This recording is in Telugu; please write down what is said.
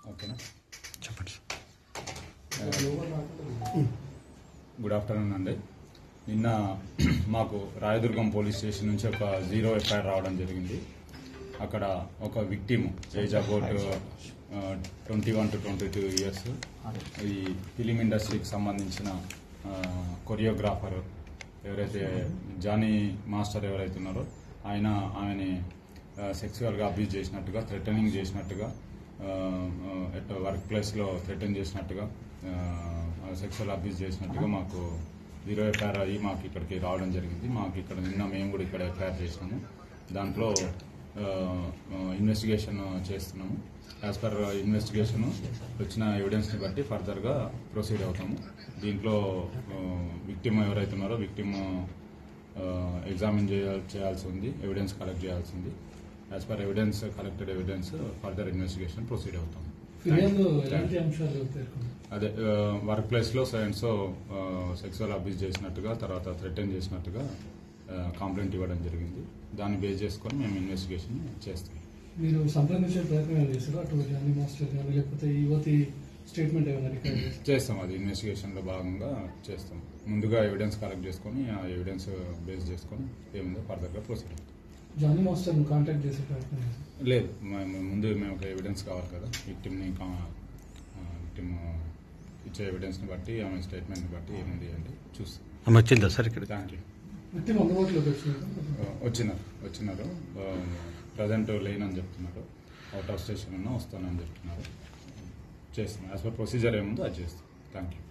ఓకేనా, చెప్పండి. గుడ్ ఆఫ్టర్నూన్ అండి. నిన్న మాకు రాయదుర్గం పోలీస్ స్టేషన్ నుంచి ఒక 0 ఎఫ్ఐఆర్ రావడం జరిగింది. అక్కడ ఒక victim age about 21 to 22 years, ఈ ఫిలిం ఇండస్ట్రీకి సంబంధించిన కొరియోగ్రాఫర్ ఎవరైతే జానీ మాస్టర్ ఎవరైతే ఉన్నారో ఆమెని సెక్సువల్గా అబ్యూజ్ చేసినట్టుగా, థ్రెటనింగ్ చేసినట్టుగా, వర్క్ ప్లేస్లో థ్రెటన్ చేసినట్టుగా, సెక్సువల్ అబ్యూజ్ చేసినట్టుగా మాకు 0 ఎఫ్ఐఆర్ అయ్యి మాకు ఇక్కడికి రావడం జరిగింది. మాకు ఇక్కడ నిన్న మేము కూడా ఇక్కడ ఎఫ్ఐఆర్ చేసినాము. దాంట్లో ఇన్వెస్టిగేషన్ చేస్తున్నాము. యాజ్ పర్ ఇన్వెస్టిగేషన్ వచ్చిన ఎవిడెన్స్ని బట్టి ఫర్దర్గా ప్రొసీడ్ అవుతాము. దీంట్లో విక్టిమ్ ఎవరైతే ఉన్నారో విక్టిమ్ ఎగ్జామిన్ చేయాల్సి ఉంది, ఎవిడెన్స్ కలెక్ట్ చేయాల్సి ఉంది. As per evidence collected evidence further investigation proceed అవుతాము. అదే వర్క్ ప్లేస్లో సో సెక్సువల్ అబ్యూజ్ చేసినట్టుగా, తర్వాత థ్రెటన్ చేసినట్టుగా కంప్లైంట్ ఇవ్వడం జరిగింది. దాన్ని బేస్ చేసుకొని మేము ఇన్వెస్టిగేషన్ చేస్తాం. మీరు సంప్రదించే ప్రయత్నం చేస్తారు అటు జానీ మాస్టర్ కానీ లేకపోతే యువతి స్టేట్మెంట్ ఏమైనా రికార్డ్ చేస్తాం? అది ఇన్వెస్టిగేషన్లో భాగంగా చేస్తాం. ముందుగా ఎవిడెన్స్ కలెక్ట్ చేసుకొని ఆ ఎవిడెన్స్ బేస్ చేసుకొని ఏముందో ఫర్దర్గా ప్రొసీడ్ అవుతాం. జానీ మాస్టర్ కాంటాక్ట్ చేసే ప్రయత్నం లేదు, ముందు మేము ఒక ఎవిడెన్స్ కావాలి కదా. విక్టిమ్ ఇచ్చే ఎవిడెన్స్ని బట్టి, ఆమె స్టేట్మెంట్ని బట్టి ఏముంది అంటే చూస్తాం. వచ్చిందా సార్ ఇక్కడ? Thank you. విక్టిమ్ అందుబాటులోకి వచ్చినారు. ప్రజెంట్ లేనని చెప్తున్నారు. అవుట్ ఆఫ్ స్టేషన్ ఉన్నా వస్తానని చెప్తున్నారు. చేస్తాం. యాజ్ పర్ ప్రొసీజర్ ఏముందో అది చేస్తాం. Thank you.